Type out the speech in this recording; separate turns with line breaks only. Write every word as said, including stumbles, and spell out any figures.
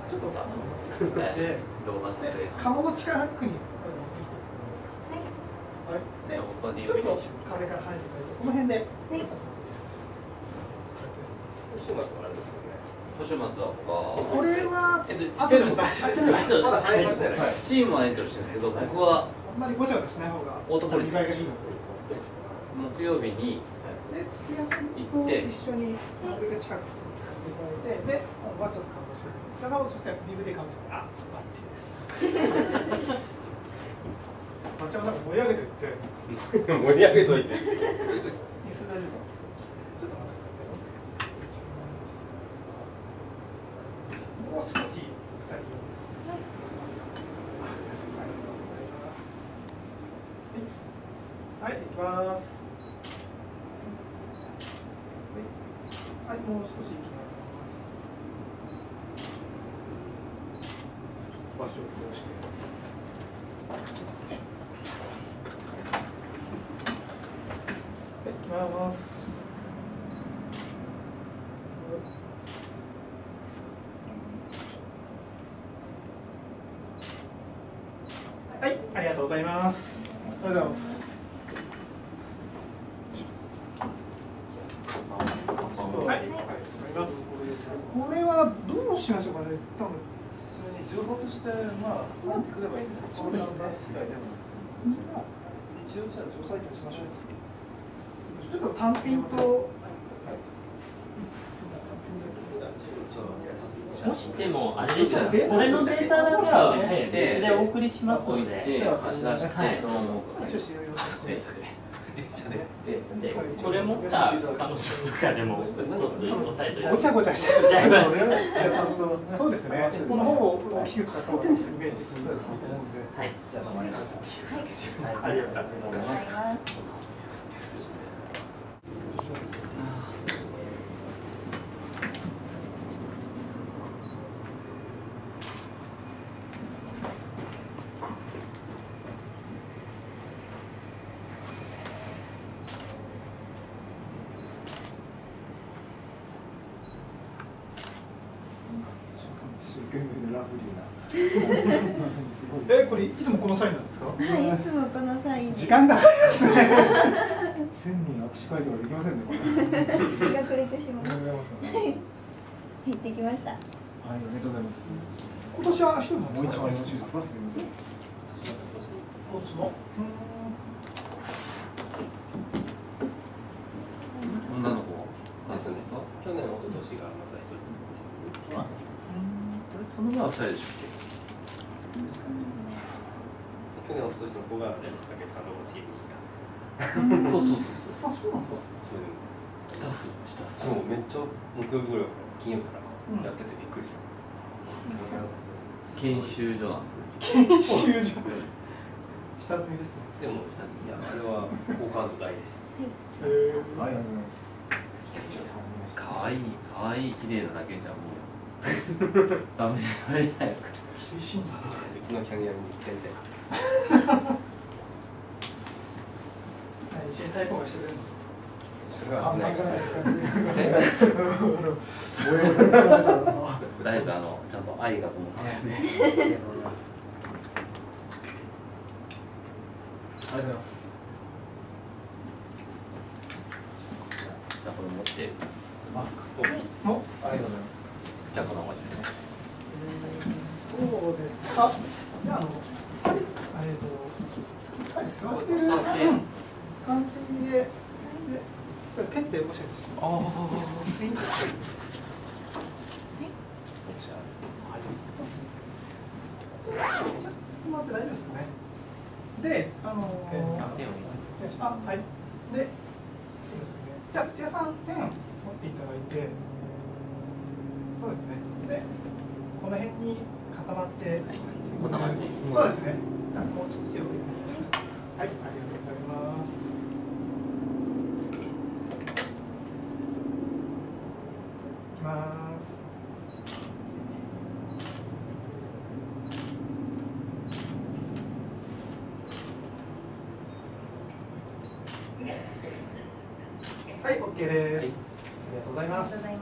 ちょっと
で動画撮影
顔の近くにで、ちょっと壁から入ってくるとこの辺で。
星松はあれですよね。
星松は他
これは
えっとしてるんですか。
まだ入られてない。
チームはエントリーしてるんですけど、僕は
あんまりごちゃごちゃしない方が
オートポリス
がいいので。
木曜日に
で、月屋さんと一緒に俺が近くにいただいて、で、はちょっと顔をしてる。そのそしてリブで顔してあ、バッチリです。バッチャもなんか盛り上げていって。
盛り上げといて。
椅子大丈夫？ちょっと待ってください。もう少し二人。はい。あ、すみません。ありがとうございます。はい、はい、行きます。はい、はい、もう少し行きます。場所を移動して。はい、行きます。はい、ありがとうございます。ありがとうございます。はい、ありがとうございます。これはどうしましょうかね。多分
それに情報としてまあ入ってくればいいんだよね。
そうですね。
一応じゃあ調査員としましょう。
ちょっと単品と。
もしでもあれですよね、これのデータだけははい別でお送りしますので、
で貸し出して、そのまま
一応使用用
電車で電車で
でこれ持った彼女とかでも押さえといて
ごちゃごちゃしてる。そうですね。この方を大きく使った方がイメージできると思うので。
はい。
じゃあどうもありがとうございます。
ありがとうございます。
え、これいつもこのサインなんですか？
はい、いつもこのサイン。
時間がかかりますね。
千人握手会とかできませんね。これ。
日が暮れてしまう。
ありがとうございます。
行ってきました。
はい、ありがとうございます。
今年は一人なん
もう
ですか？
一枚よろしいですか。すみません。
今年も。
女の子あ、そうですか。
去年、一昨年がまた一人でしたね。
これその前は誰でしたっけ？
去年、一昨年の子がね、竹内さんとこのチームにいた。
そうそうそうそう。
あ、そうなんですか。
そういう
スタッフスタッフ。
そうめっちゃ木曜日ぐらいから金曜日からやっててびっくりした。
研修所なんですよ。
研修所。下積みですね。
でも
下積み
いやあれは好感度大でした。
へえ。
はい、ありがとうございます。
可愛い可愛い綺麗なだけじゃもうダメダメじゃないですか。
厳しいんだな。
うちのキャリアに点で。
一緒に対抗がしてくれるの。
それは
簡
危ない
単じゃないですか。
だいぶあのちゃんと愛がこもってるね。
ありがとうございます。ありがとうございます。
じゃあこれ持ってますか。
も
ありがとうございます。
じゃあこのままですね。
そうですか。じゃああの二人えっと二人座ってる
座って
感じででペンってもしかして。
ああ。
すいません。待って大丈夫ですかね。で、あのー、あ、はい。で、そうですね。じゃあ土屋さんペン持っていただいて、そうですね。で、この辺に固まって、はい、
こんな感じ。
そうですね。じゃあもう少しお願いします。はい、ありがとうございます。いきます。はい、オッケーです。ありがとうございます。